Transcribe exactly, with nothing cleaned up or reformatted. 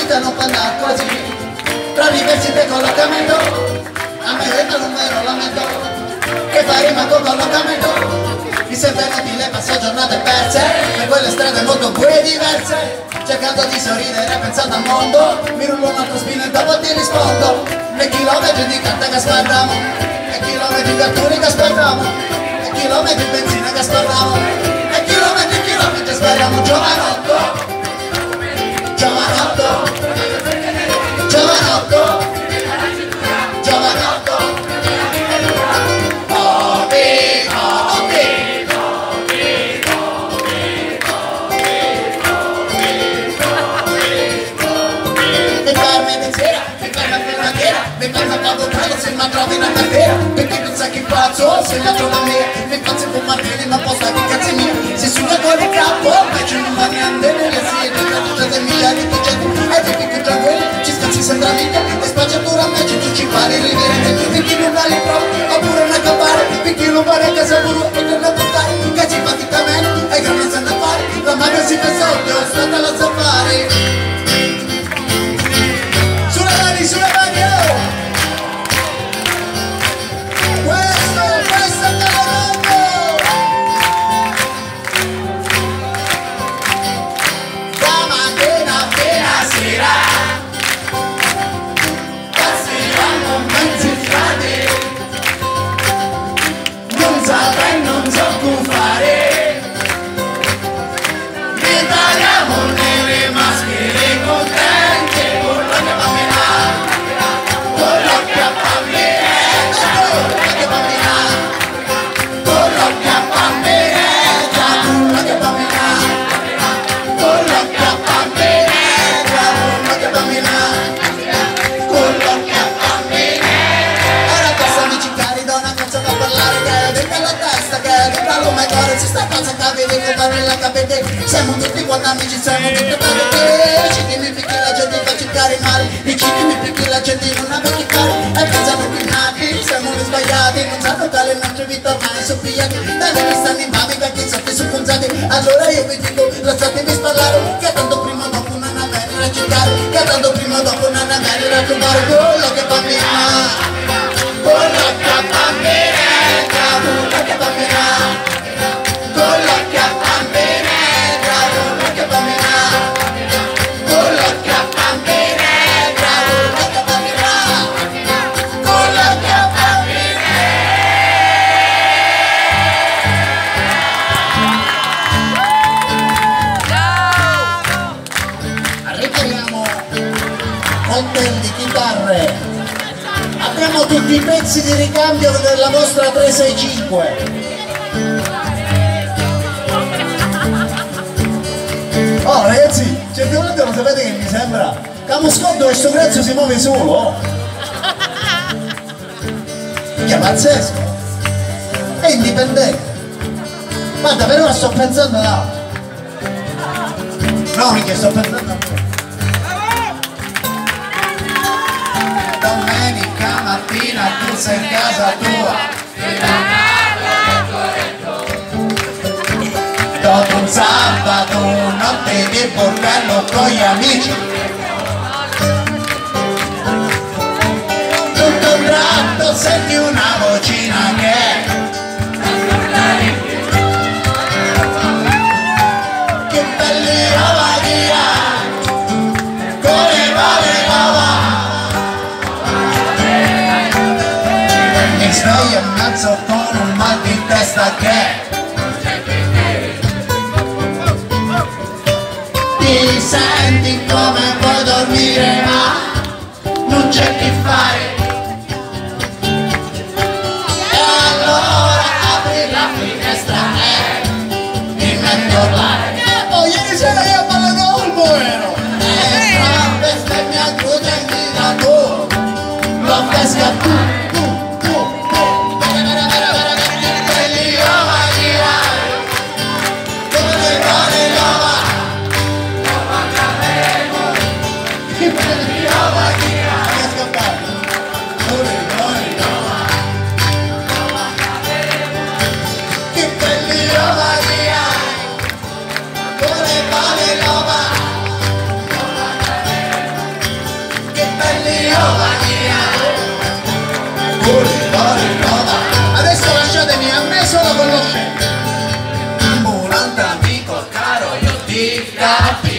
vita non può andare così, tra l'università e collocamento, a me resta un vero lamento, che fa rima con collocamento. Mi sembra inutile passare giornate perse per quelle strade molto buie e diverse, cercando di sorridere pensando al mondo, mi rullo un altro spino e dopo ti rispondo. E chilometri di carta che spardiamo, e chilometri di cartoni che spardiamo, e chilometri di benzina che spardiamo, e chilometri e chilometri spariamo. Giovanotto, giovanotto, giovanotto, giovanotto, oh vivo, oh vivo, vivo, vivo, vivo, vivo, mi fermi di sera, mi fermi per la fiera, mi fermi quando credo se mi trovi una carriera, perché non sai che faccio, se la trovo a me, mi faccio con Martini, ma posso che cazzo è mia, si suona con il capo, invece non va niente, nelle siete, cadutate miliardi di gente, e ti più tranquilli, ci scazzi sembra mica, e spacciatura a me, tu ci pari riverente, perché non vale proprio, oppure una campare, perché non vale a casa pure, e non a buttare, che ci praticamente, e che non se ne fare, la mano si fa sotto, stata la safari. Sulle mani, sulle mani, oh! Questo, questo è Calamando! Da mattina fino a sera passiamo mezzi strati, non saprei, non so come fare, mi tagliamo nelle maschere contenti, con la mia bambina, con l'occhio a bambinetta, con la mia bambina, con l'occhio a bambinetta, con la mia bambina, con l'occhio a bambinetta, con la mia bambina, con l'occhio a bambinetta. Ora passami cicari da una canzone da parlare, che è dentro la testa, che è dentro l'uomo cuore, si sta cosa che vedi come nella capete, siamo tutti quanti amici, siamo tutti quanti te, ci mi picchi la gente fa cercare male, i cini mi picchi la gente non ha che fare, e pensano che nati, siamo gli sbagliati, non sanno che le nostre vite ormai sono pigliate, da dove stanno i mami perché sono socconzati, allora io vi dico, lasciatemi sparlare, che tanto prima o dopo non avere a cercare, che tanto prima o dopo non avere a trovare quello che bambina, quello che bambinetta, quello che bambina, quello che bambinetta, quello che bambina, quello che bambinetta, quello che bambina, quello che bambinetta. Ripariamo cocktail di chitarre, abbiamo tutti i pezzi di ricambio della vostra tre sei cinque. Oh ragazzi, certe volte lo sapete che mi sembra che a Moscotto questo prezzo si muove solo, che è pazzesco, è indipendente. Guarda, però sto pensando a no, mica sto pensando a me. Domenica mattina tu sei in casa tua, dopo un sabato notte di bordello con gli amici, tutto un tratto senti una vocina che che belli rovadia, come vale lava, mi sveglio in mezzo con un mal di testa che ti senti come puoi dormire ma non c'è che fare, e allora apri la finestra e mi metto a urlare. Oh, ieri sera io ho ballato al buono e tra bestemmia a cruce e mi da tu lo pesca tu. Pizca, pizca.